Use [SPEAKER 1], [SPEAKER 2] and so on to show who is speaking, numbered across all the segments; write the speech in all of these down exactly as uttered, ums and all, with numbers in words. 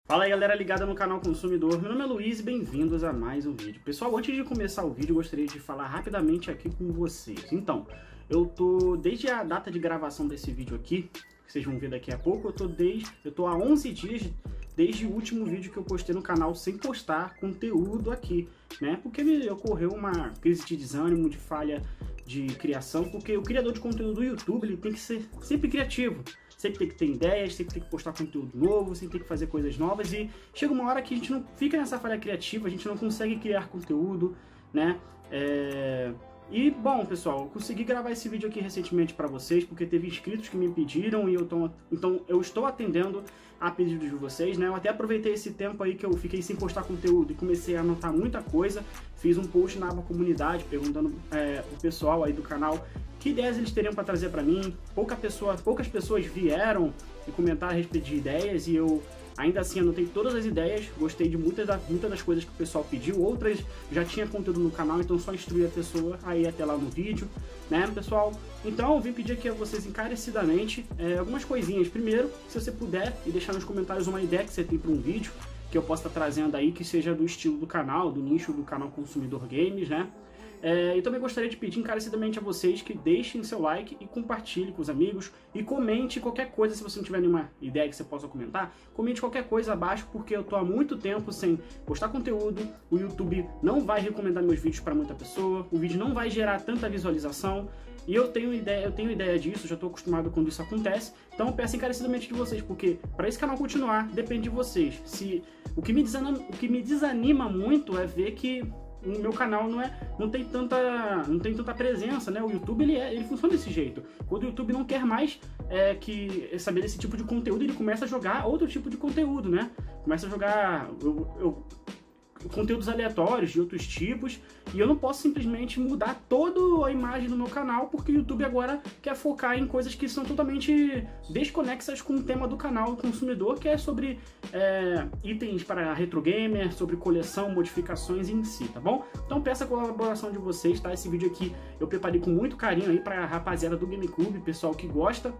[SPEAKER 1] Fala aí galera ligada no canal Consumidor, meu nome é Luiz e bem-vindos a mais um vídeo. Pessoal, antes de começar o vídeo, eu gostaria de falar rapidamente aqui com vocês. Então, eu tô, desde a data de gravação desse vídeo aqui, que vocês vão ver daqui a pouco, eu tô, desde, eu tô há onze dias desde o último vídeo que eu postei no canal sem postar conteúdo aqui, né? Porque me ocorreu uma crise de desânimo, de falha de criação, porque o criador de conteúdo do YouTube, ele tem que ser sempre criativo. Sempre tem que ter ideias, sempre tem que postar conteúdo novo, sempre tem que fazer coisas novas e chega uma hora que a gente não fica nessa falha criativa, a gente não consegue criar conteúdo, né? É... E, bom, pessoal, eu consegui gravar esse vídeo aqui recentemente para vocês, porque teve inscritos que me pediram e eu tô... então eu estou atendendo a pedidos de vocês, né? Eu até aproveitei esse tempo aí que eu fiquei sem postar conteúdo e comecei a anotar muita coisa, fiz um post na aba comunidade perguntando é, o pessoal aí do canal que ideias eles teriam para trazer para mim. Pouca pessoa, poucas pessoas vieram e comentaram a respeito de ideias e eu ainda assim anotei todas as ideias, gostei de muitas, da, muitas das coisas que o pessoal pediu, outras já tinha conteúdo no canal, então só instruir a pessoa a ir até lá no vídeo, né, pessoal? Então eu vim pedir aqui a vocês encarecidamente é, algumas coisinhas. Primeiro, se você puder e deixar nos comentários uma ideia que você tem para um vídeo que eu possa estar trazendo aí, que seja do estilo do canal, do nicho do canal Consumidor Games, né? É, eu também gostaria de pedir encarecidamente a vocês que deixem seu like e compartilhem com os amigos e comente qualquer coisa. Se você não tiver nenhuma ideia que você possa comentar, comente qualquer coisa abaixo, porque eu tô há muito tempo sem postar conteúdo, o YouTube não vai recomendar meus vídeos para muita pessoa, o vídeo não vai gerar tanta visualização e eu tenho ideia, eu tenho ideia disso, já estou acostumado quando isso acontece, então eu peço encarecidamente de vocês, porque para esse canal continuar depende de vocês. Se, o, que me desanima, o que me desanima muito é ver que o meu canal não, é, não, tem tanta, não tem tanta presença, né? O YouTube ele, é, ele funciona desse jeito. Quando o YouTube não quer mais é, que saber desse tipo de conteúdo, ele começa a jogar outro tipo de conteúdo, né? Começa a jogar eu, eu, conteúdos aleatórios de outros tipos e eu não posso simplesmente mudar toda a imagem do meu canal porque o YouTube agora quer focar em coisas que são totalmente desconexas com o tema do canal consumidor, que é sobre é, itens para retro gamer, sobre coleção, modificações em si, tá bom? Então peço a colaboração de vocês, tá? Esse vídeo aqui eu preparei com muito carinho aí para a rapaziada do GameCube, pessoal que gosta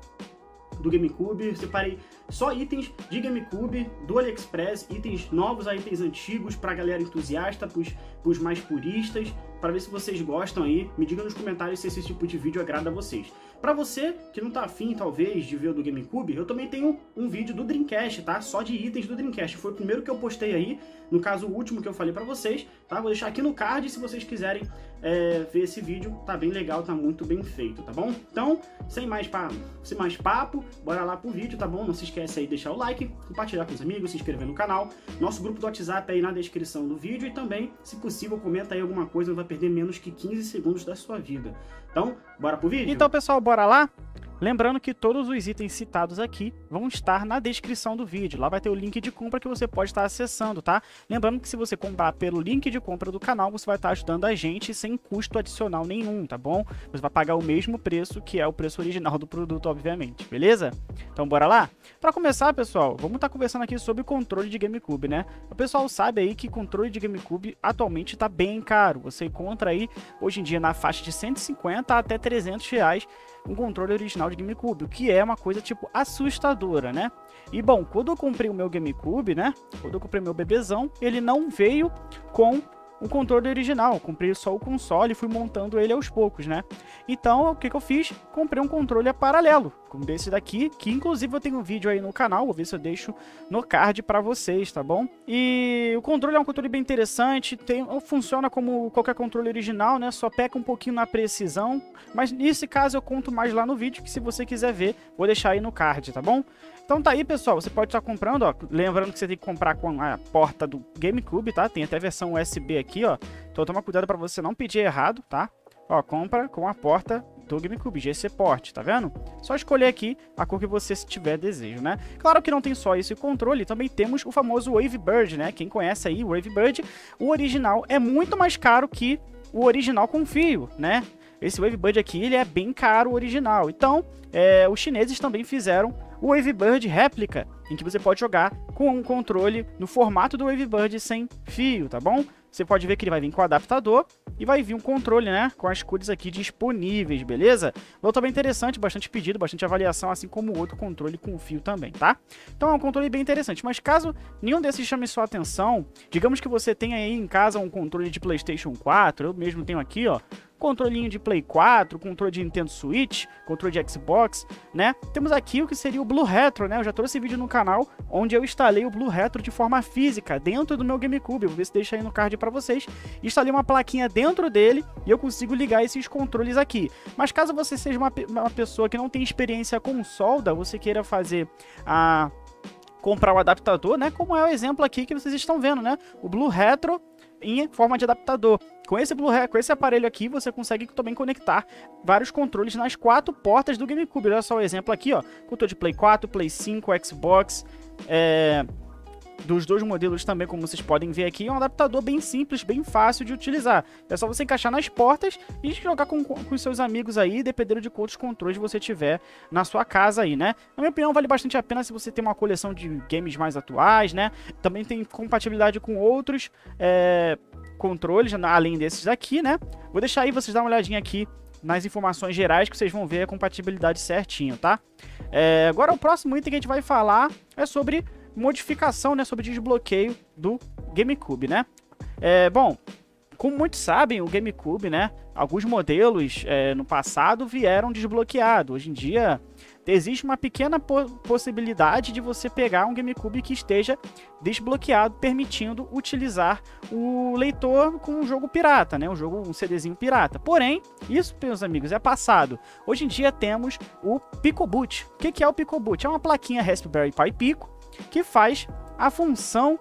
[SPEAKER 1] do GameCube. Separei só itens de GameCube, do AliExpress, itens novos a itens antigos pra galera entusiasta, pros, pros mais puristas, para ver se vocês gostam aí. Me digam nos comentários se esse tipo de vídeo agrada a vocês. Pra você que não tá afim, talvez, de ver o do GameCube, eu também tenho um vídeo do Dreamcast, tá? Só de itens do Dreamcast. Foi o primeiro que eu postei aí, no caso o último que eu falei pra vocês, tá? Vou deixar aqui no card se vocês quiserem é, ver esse vídeo. Tá bem legal, tá muito bem feito, tá bom? Então, sem mais, pa... sem mais papo, bora lá pro vídeo, tá bom? Não se esquece aí de deixar o like, compartilhar com os amigos, se inscrever no canal. Nosso grupo do WhatsApp aí na descrição do vídeo e também, se possível, comenta aí alguma coisa, não vai perder menos que quinze segundos da sua vida. Então, bora pro vídeo?
[SPEAKER 2] Então, pessoal, bora lá? Lembrando que todos os itens citados aqui vão estar na descrição do vídeo. Lá vai ter o link de compra que você pode estar acessando, tá? Lembrando que se você comprar pelo link de compra do canal, você vai estar ajudando a gente sem custo adicional nenhum, tá bom? Você vai pagar o mesmo preço que é o preço original do produto, obviamente, beleza? Então, bora lá? Para começar, pessoal, vamos estar conversando aqui sobre controle de GameCube, né? O pessoal sabe aí que controle de GameCube atualmente está bem caro. Você encontra aí, hoje em dia, na faixa de cento e cinquenta até trezentos reais um controle original de GameCube, o que é uma coisa, tipo, assustadora, né? E, bom, quando eu comprei o meu GameCube, né? Quando eu comprei meu bebezão, ele não veio com um controle original. Eu comprei só o console e fui montando ele aos poucos, né? Então, o que que eu fiz? Comprei um controle paralelo, como desse daqui, que inclusive eu tenho um vídeo aí no canal, vou ver se eu deixo no card pra vocês, tá bom? E o controle é um controle bem interessante, tem, funciona como qualquer controle original, né? Só peca um pouquinho na precisão, mas nesse caso eu conto mais lá no vídeo, que se você quiser ver, vou deixar aí no card, tá bom? Então tá aí, pessoal, você pode estar comprando, ó, lembrando que você tem que comprar com a porta do GameCube, tá? Tem até versão U S B aqui, ó, então toma cuidado pra você não pedir errado, tá? Ó, compra com a porta do GameCube, G C Port, tá vendo? Só escolher aqui a cor que você tiver desejo, né? Claro que não tem só esse controle, também temos o famoso Wavebird, né? Quem conhece aí o Wavebird, o original é muito mais caro que o original com fio, né? Esse Wavebird aqui, ele é bem caro, o original. Então, é, os chineses também fizeram o Wavebird réplica, em que você pode jogar com um controle no formato do Wavebird sem fio, tá bom? Você pode ver que ele vai vir com o adaptador e vai vir um controle, né, com as cores aqui disponíveis, beleza? Voltou bem interessante, bastante pedido, bastante avaliação, assim como o outro controle com fio também, tá? Então é um controle bem interessante, mas caso nenhum desses chame sua atenção, digamos que você tenha aí em casa um controle de PlayStation quatro, eu mesmo tenho aqui, ó, controlinho de Play quatro, controle de Nintendo Switch, controle de Xbox, né? Temos aqui o que seria o Blue Retro, né? Eu já trouxe vídeo no canal onde eu instalei o Blue Retro de forma física dentro do meu GameCube. Eu vou ver se deixa aí no card pra vocês. Instalei uma plaquinha dentro dele e eu consigo ligar esses controles aqui. Mas caso você seja uma, uma pessoa que não tem experiência com solda, você queira fazer a... comprar o adaptador, né? Como é o exemplo aqui que vocês estão vendo, né? O Blue Retro em forma de adaptador. Com esse Blu-ray, com esse aparelho aqui, você consegue também conectar vários controles nas quatro portas do GameCube. Olha só o exemplo aqui, ó. Controle de Play quatro, Play cinco, Xbox, é... dos dois modelos também, como vocês podem ver aqui, é um adaptador bem simples, bem fácil de utilizar. É só você encaixar nas portas e jogar com, com os seus amigos aí, dependendo de quantos controles você tiver na sua casa aí, né? Na minha opinião, vale bastante a pena se você tem uma coleção de games mais atuais, né? Também tem compatibilidade com outros é, controles, além desses daqui, né? Vou deixar aí vocês dar uma olhadinha aqui nas informações gerais que vocês vão ver a compatibilidade certinho, tá? É, agora o próximo item que a gente vai falar é sobre modificação, né, sobre desbloqueio do GameCube, né? É, bom, como muitos sabem, o GameCube, né, alguns modelos é, no passado vieram desbloqueados. Hoje em dia existe uma pequena po possibilidade de você pegar um GameCube que esteja desbloqueado, permitindo utilizar o leitor com um jogo pirata, né, um jogo, um CDzinho pirata. Porém, isso, meus amigos, é passado. Hoje em dia temos o PicoBoot. O que que é o PicoBoot? É uma plaquinha Raspberry Pi Pico que faz a função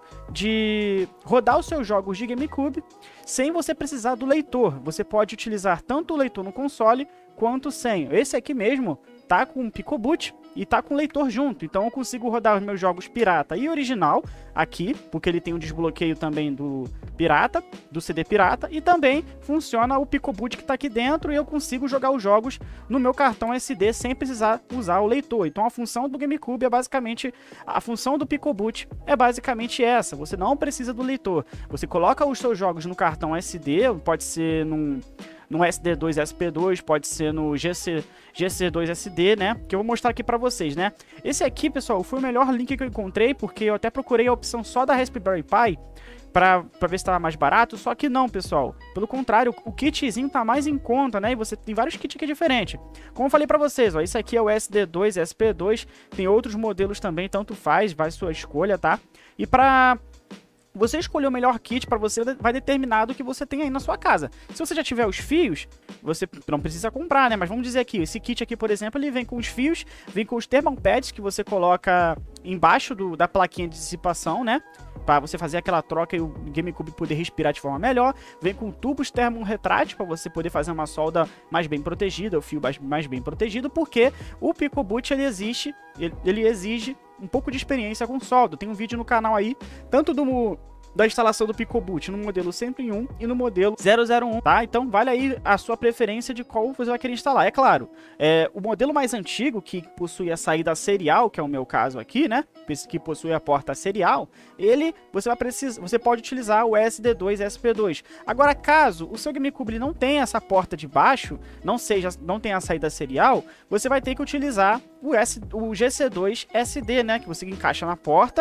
[SPEAKER 2] de rodar os seus jogos de GameCube sem você precisar do leitor. Você pode utilizar tanto o leitor no console quanto sem. Esse aqui mesmo tá com o PicoBoot e tá com o leitor junto, então eu consigo rodar os meus jogos pirata e original aqui, porque ele tem um desbloqueio também do pirata, do C D pirata, e também funciona o PicoBoot que tá aqui dentro e eu consigo jogar os jogos no meu cartão S D sem precisar usar o leitor. Então a função do GameCube é basicamente, a função do PicoBoot é basicamente essa, você não precisa do leitor, você coloca os seus jogos no cartão S D, pode ser num... no S D dois S P dois, pode ser no G C, G C dois S D, né? Que eu vou mostrar aqui pra vocês, né? Esse aqui, pessoal, foi o melhor link que eu encontrei, porque eu até procurei a opção só da Raspberry Pi pra, pra ver se tava mais barato, só que não, pessoal. Pelo contrário, o kitzinho tá mais em conta, né? E você tem vários kits aqui diferentes. Como eu falei pra vocês, ó, esse aqui é o S D dois S P dois, tem outros modelos também, tanto faz, vai sua escolha, tá? E pra... você escolher o melhor kit para você vai determinar do que você tem aí na sua casa. Se você já tiver os fios, você não precisa comprar, né? Mas vamos dizer aqui, esse kit aqui, por exemplo, ele vem com os fios, vem com os thermopads que você coloca embaixo do, da plaquinha de dissipação, né? Para você fazer aquela troca e o GameCube poder respirar de forma melhor. Vem com tubos termorretráteis para você poder fazer uma solda mais bem protegida, o fio mais, mais bem protegido, porque o PicoBoot ele existe, ele, ele exige um pouco de experiência com solda. Tem um vídeo no canal aí, tanto do... da instalação do PicoBoot no modelo cento e um e no modelo zero zero um, tá? Então vale aí a sua preferência de qual você vai querer instalar. É claro, é, o modelo mais antigo, que possui a saída serial, que é o meu caso aqui, né? Que possui a porta serial, ele, você vai precisar, você pode utilizar o S D dois S P dois. Agora, caso o seu GameCube ele não tenha essa porta de baixo, não seja, não tenha a saída serial, você vai ter que utilizar o, S, o G C dois S D, né? Que você encaixa na porta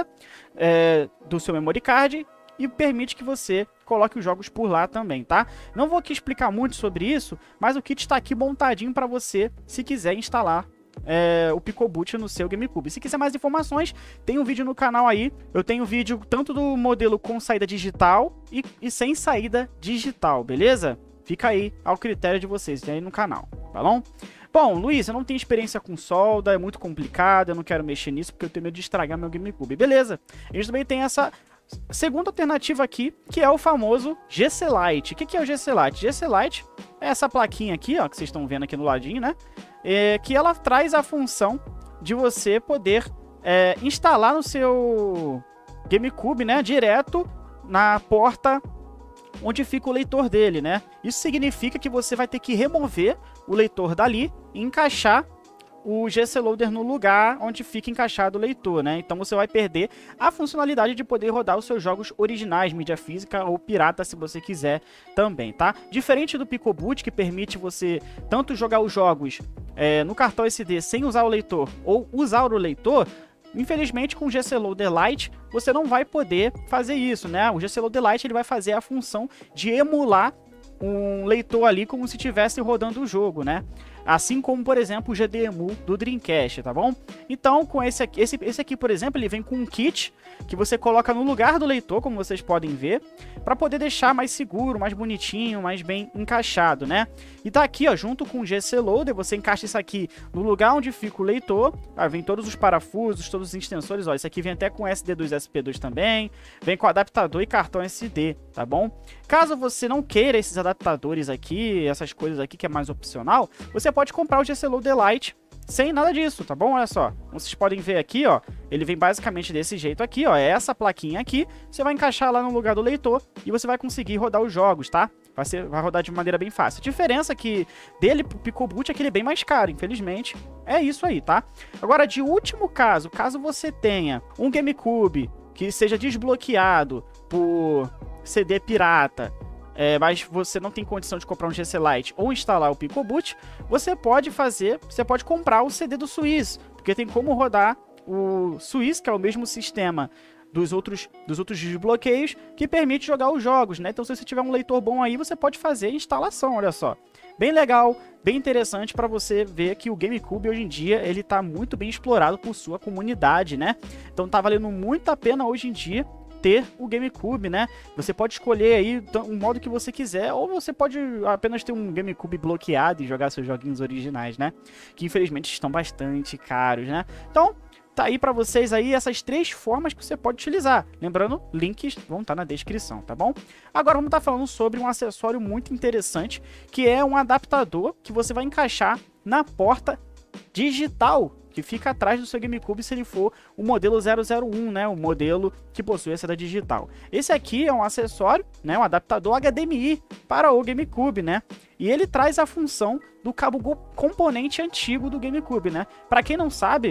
[SPEAKER 2] é, do seu memory card e permite que você coloque os jogos por lá também, tá? Não vou aqui explicar muito sobre isso, mas o kit está aqui montadinho para você, se quiser instalar é, o PicoBoot no seu GameCube. Se quiser mais informações, tem um vídeo no canal aí. Eu tenho vídeo tanto do modelo com saída digital e, e sem saída digital, beleza? Fica aí ao critério de vocês, tem aí no canal, tá bom? Bom, Luiz, eu não tenho experiência com solda, é muito complicado, eu não quero mexer nisso porque eu tenho medo de estragar meu GameCube. Beleza, a gente também tem essa segunda alternativa aqui, que é o famoso G C Lite. O que que é o G C Lite? G C Lite é essa plaquinha aqui, ó, que vocês estão vendo aqui no ladinho, né? É, que ela traz a função de você poder é, instalar no seu GameCube, né? Direto na porta onde fica o leitor dele, né? Isso significa que você vai ter que remover o leitor dali e encaixar o G C Loader no lugar onde fica encaixado o leitor, né? Então você vai perder a funcionalidade de poder rodar os seus jogos originais, mídia física ou pirata, se você quiser também, tá? Diferente do PicoBoot, que permite você tanto jogar os jogos é, no cartão S D sem usar o leitor ou usar o leitor, infelizmente com o G C Loader Lite você não vai poder fazer isso, né? O G C Loader Lite ele vai fazer a função de emular um leitor ali como se estivesse rodando o jogo, né? Assim como, por exemplo, o G D EMU do Dreamcast, tá bom? Então, com esse aqui, esse, esse aqui, por exemplo, ele vem com um kit que você coloca no lugar do leitor, como vocês podem ver, para poder deixar mais seguro, mais bonitinho, mais bem encaixado, né? E tá aqui, ó, junto com o G C Loader, você encaixa isso aqui no lugar onde fica o leitor, ah, vem todos os parafusos, todos os extensores, ó, esse aqui vem até com S D dois S P dois também, vem com adaptador e cartão S D, tá bom? Caso você não queira esses adaptadores aqui, essas coisas aqui que é mais opcional, você pode comprar o G C Loader Lite sem nada disso, tá bom? Olha só, como vocês podem ver aqui, ó, ele vem basicamente desse jeito aqui, ó, é essa plaquinha aqui, você vai encaixar lá no lugar do leitor e você vai conseguir rodar os jogos, tá? Vai, ser, vai rodar de maneira bem fácil. A diferença que dele pro PicoBoot é que ele é bem mais caro, infelizmente, é isso aí, tá? Agora, de último caso, caso você tenha um GameCube que seja desbloqueado por C D pirata, É, mas você não tem condição de comprar um G C Lite ou instalar o PicoBoot, você pode fazer, você pode comprar o C D do Swiss, porque tem como rodar o Swiss, que é o mesmo sistema dos outros, dos outros desbloqueios, que permite jogar os jogos, né? Então se você tiver um leitor bom aí, você pode fazer a instalação, olha só. Bem legal, bem interessante para você ver que o GameCube hoje em dia, ele tá muito bem explorado por sua comunidade, né? Então tá valendo muito a pena hoje em dia ter o GameCube, né? Você pode escolher aí o modo que você quiser, ou você pode apenas ter um GameCube bloqueado e jogar seus joguinhos originais, né? Que infelizmente estão bastante caros, né? Então, tá aí pra vocês aí essas três formas que você pode utilizar. Lembrando, links vão estar na descrição, tá bom? Agora vamos estar falando sobre um acessório muito interessante, que é um adaptador que você vai encaixar na porta digital que fica atrás do seu GameCube se ele for o modelo zero zero um, né, o modelo que possui a saída digital. Esse aqui é um acessório, né, um adaptador H D M I para o GameCube, né, e ele traz a função do cabo componente antigo do GameCube, né. Para quem não sabe,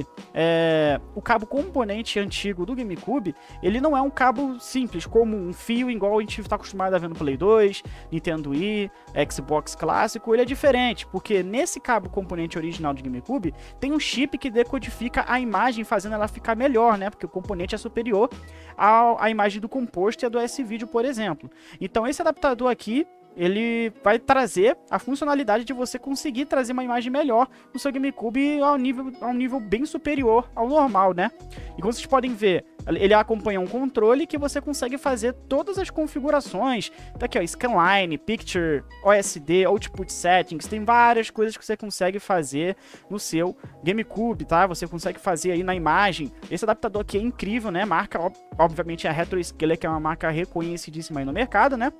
[SPEAKER 2] é, o cabo componente antigo do GameCube, ele não é um cabo simples, como um fio igual a gente está acostumado a ver no Play dois, Nintendo Wii, Xbox clássico. Ele é diferente, porque nesse cabo componente original de GameCube, tem um chip que decodifica a imagem, fazendo ela ficar melhor, né, porque o componente é superior à, à imagem do composto e a do S-Video, por exemplo. Então esse adaptador aqui, ele vai trazer a funcionalidade de você conseguir trazer uma imagem melhor no seu GameCube ao nível, a um nível bem superior ao normal, né? E como vocês podem ver, ele acompanha um controle que você consegue fazer todas as configurações. Tá aqui, ó, Scanline, Picture, O S D, Output Settings, tem várias coisas que você consegue fazer no seu GameCube, tá? Você consegue fazer aí na imagem. Esse adaptador aqui é incrível, né? Marca, obviamente, a RetroScaler, que é uma marca reconhecidíssima aí no mercado, né?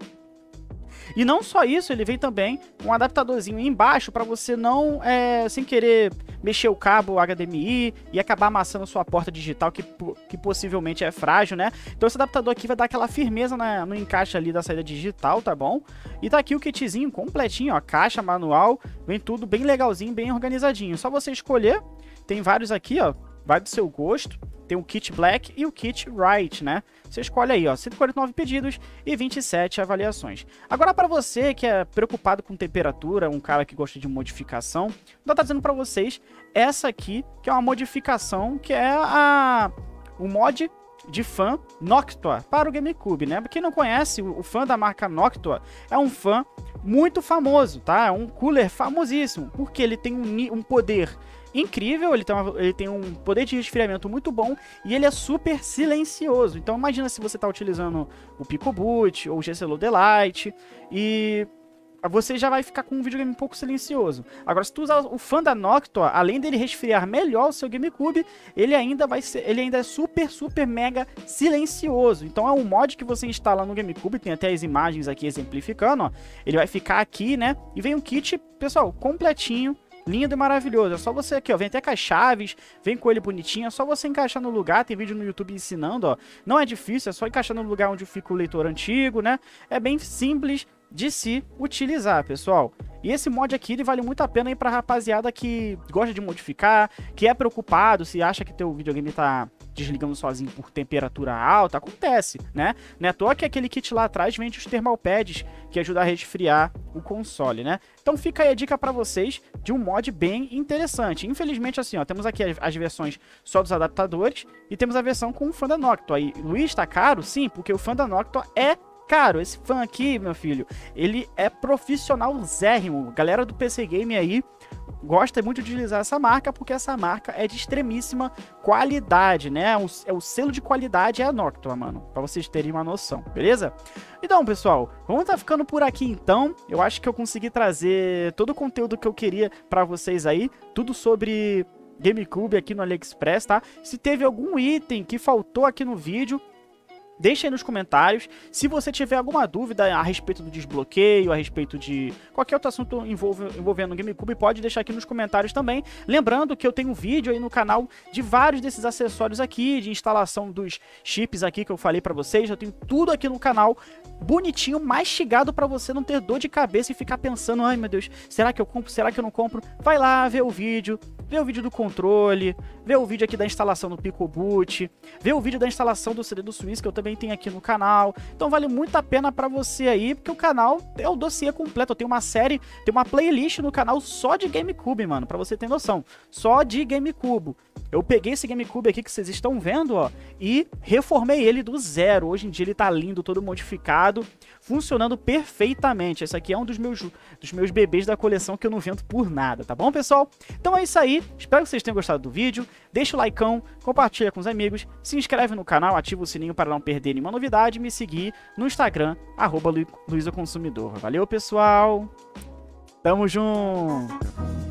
[SPEAKER 2] E não só isso, ele vem também um adaptadorzinho embaixo para você não, é, sem querer, mexer o cabo H D M I e acabar amassando a sua porta digital, que, que possivelmente é frágil, né? Então esse adaptador aqui vai dar aquela firmeza na, no encaixe ali da saída digital, tá bom? E tá aqui o kitzinho completinho, ó, caixa, manual, vem tudo bem legalzinho, bem organizadinho. Só você escolher, tem vários aqui, ó, vai do seu gosto. Tem o kit Black e o kit White, né? Você escolhe aí, ó, cento e quarenta e nove pedidos e vinte e sete avaliações. Agora, para você que é preocupado com temperatura, um cara que gosta de modificação, eu tô dizendo para vocês essa aqui, que é uma modificação, que é a o mod de fã Noctua para o GameCube, né? Pra quem não conhece, o, o fã da marca Noctua é um fã muito famoso, tá? É um cooler famosíssimo, porque ele tem um, um poder incrível, ele tem, uma, ele tem um poder de resfriamento muito bom e ele é super silencioso. Então imagina se você está utilizando o PicoBoot ou o G C Loader Lite e você já vai ficar com um videogame um pouco silencioso. Agora, se tu usar o fã da Noctua, além dele resfriar melhor o seu GameCube, ele ainda vai ser, ele ainda é super, super mega silencioso. Então é um mod que você instala no GameCube, tem até as imagens aqui exemplificando, ó. Ele vai ficar aqui, né? E vem um kit, pessoal, completinho, lindo e maravilhoso. É só você aqui, ó, vem até com as chaves, vem com ele bonitinho, é só você encaixar no lugar, tem vídeo no YouTube ensinando, ó. Não é difícil, é só encaixar no lugar onde fica o leitor antigo, né? É bem simples, de se utilizar, pessoal. E esse mod aqui, ele vale muito a pena aí pra rapaziada que gosta de modificar, que é preocupado, se acha que teu videogame tá desligando sozinho por temperatura alta, acontece, né? Não é à toa que aquele kit lá atrás vende os thermal pads, que ajuda a resfriar o console, né? Então fica aí a dica pra vocês de um mod bem interessante. Infelizmente, assim, ó, temos aqui as, as versões só dos adaptadores e temos a versão com o fã da Noctua. Aí, Luiz, tá caro? Sim, porque o fã da Noctua é caro. Esse fã aqui, meu filho, ele é profissional zérrimo. Galera do P C Game aí gosta muito de utilizar essa marca, porque essa marca é de extremíssima qualidade, né? O, é o selo de qualidade é a Noctua, mano, pra vocês terem uma noção, beleza? Então, pessoal, vamos tá ficando por aqui então. Eu acho que eu consegui trazer todo o conteúdo que eu queria pra vocês aí, tudo sobre GameCube aqui no AliExpress, tá? Se teve algum item que faltou aqui no vídeo, deixa aí nos comentários. Se você tiver alguma dúvida a respeito do desbloqueio, a respeito de qualquer outro assunto envolve, envolvendo o GameCube, pode deixar aqui nos comentários também. Lembrando que eu tenho um vídeo aí no canal de vários desses acessórios aqui, de instalação dos chips aqui que eu falei pra vocês. Eu tenho tudo aqui no canal, bonitinho, mastigado pra você não ter dor de cabeça e ficar pensando, ai meu Deus, será que eu compro, será que eu não compro? Vai lá, vê o vídeo, vê o vídeo do controle, vê o vídeo aqui da instalação do PicoBoot, vê o vídeo da instalação do C D do Swiss, que eu também tem aqui no canal. Então vale muito a pena pra você aí, porque o canal é o dossiê completo. Eu tenho uma série, tem uma playlist no canal só de GameCube, mano, pra você ter noção. Só de GameCube. Eu peguei esse GameCube aqui que vocês estão vendo, ó, e reformei ele do zero. Hoje em dia ele tá lindo, todo modificado, funcionando perfeitamente. Esse aqui é um dos meus, dos meus bebês da coleção que eu não vendo por nada, tá bom, pessoal? Então é isso aí. Espero que vocês tenham gostado do vídeo. Deixa o likeão, compartilha com os amigos, se inscreve no canal, ativa o sininho para não perder nenhuma novidade e me seguir no Instagram, arroba Luiza Consumidor. Valeu, pessoal! Tamo junto!